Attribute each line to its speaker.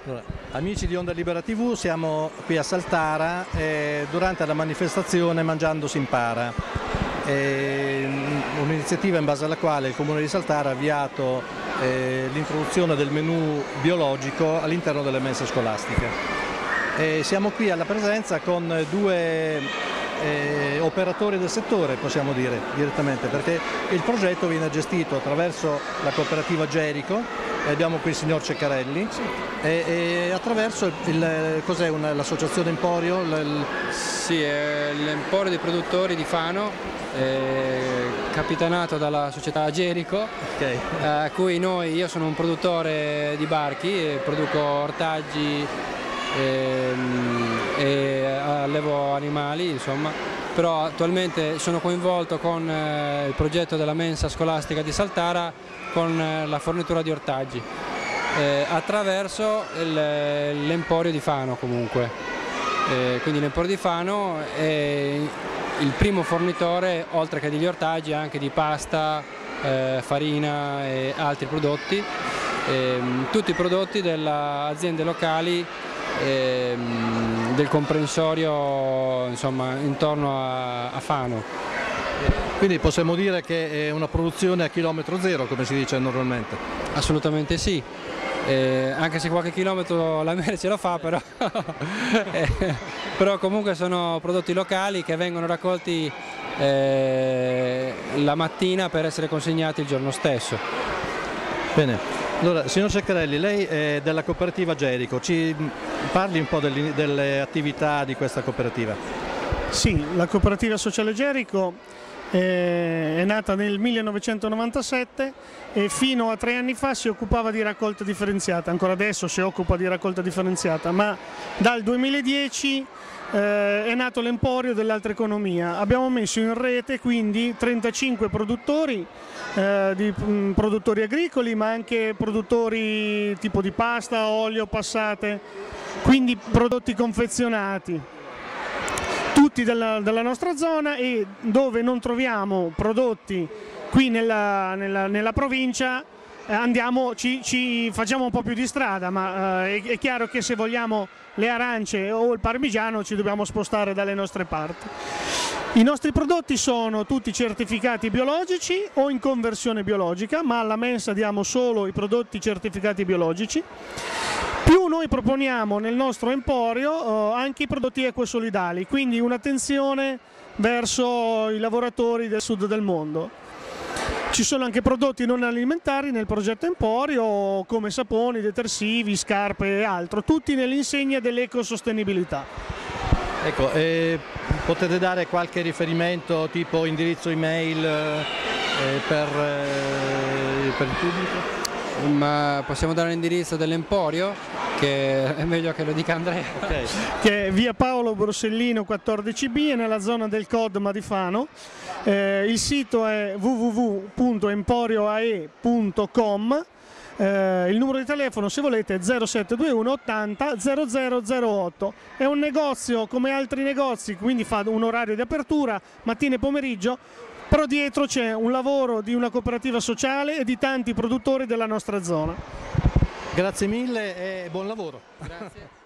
Speaker 1: Allora, amici di Onda Libera TV, siamo qui a Saltara durante la manifestazione Mangiando si impara, un'iniziativa in base alla quale il Comune di Saltara ha avviato l'introduzione del menù biologico all'interno delle mense scolastiche. Siamo qui alla presenza con due operatori del settore, possiamo dire direttamente, perché il progetto viene gestito attraverso la cooperativa Gerico. Abbiamo qui il signor Ceccarelli, sì. E attraverso cos'è l'associazione Emporio?
Speaker 2: Sì, è l'Emporio dei produttori di Fano, capitanato dalla società Gerico, okay. A cui io sono un produttore di barchi, produco ortaggi e allevo animali, insomma, però attualmente sono coinvolto con il progetto della mensa scolastica di Saltara con la fornitura di ortaggi attraverso l'Emporio di Fano comunque. Quindi l'Emporio di Fano è il primo fornitore, oltre che degli ortaggi, anche di pasta, farina e altri prodotti, tutti i prodotti delle aziende locali del comprensorio, insomma, intorno a Fano.
Speaker 1: Quindi possiamo dire che è una produzione a chilometro zero, come si dice normalmente?
Speaker 2: Assolutamente sì, anche se qualche chilometro la merce lo fa, però comunque sono prodotti locali che vengono raccolti la mattina per essere consegnati il giorno stesso.
Speaker 1: Bene, allora signor Ceccarelli, lei è della cooperativa Gerico, ci parli un po' delle attività di questa cooperativa?
Speaker 3: Sì, la cooperativa sociale Gerico è nata nel 1997 e fino a 3 anni fa si occupava di raccolta differenziata, ancora adesso si occupa di raccolta differenziata, ma dal 2010 è nato l'Emporio dell'altra economia. Abbiamo messo in rete quindi 35 produttori, produttori agricoli, ma anche produttori tipo di pasta, olio, passate, quindi prodotti confezionati, tutti della nostra zona, e dove non troviamo prodotti qui nella provincia ci facciamo un po' più di strada, ma è chiaro che se vogliamo le arance o il parmigiano ci dobbiamo spostare dalle nostre parti. I nostri prodotti sono tutti certificati biologici o in conversione biologica, ma alla mensa diamo solo i prodotti certificati biologici. Più noi proponiamo nel nostro emporio anche i prodotti ecosolidali, quindi un'attenzione verso i lavoratori del sud del mondo. Ci sono anche prodotti non alimentari nel progetto Emporio, come saponi, detersivi, scarpe e altro, tutti nell'insegna dell'ecosostenibilità.
Speaker 1: Ecco, potete dare qualche riferimento, tipo indirizzo email per il pubblico?
Speaker 2: Ma possiamo dare l'indirizzo dell'Emporio, che è meglio che lo dica Andrea.
Speaker 1: Okay.
Speaker 3: Che è via Paolo Borsellino 14B, è nella zona del Codma di Fano. Il sito è www.emporioae.com. Il numero di telefono, se volete, è 0721 80 0008. È un negozio come altri negozi, quindi fa un orario di apertura mattina e pomeriggio, però dietro c'è un lavoro di una cooperativa sociale e di tanti produttori della nostra zona.
Speaker 1: Grazie mille e buon lavoro.
Speaker 2: Grazie.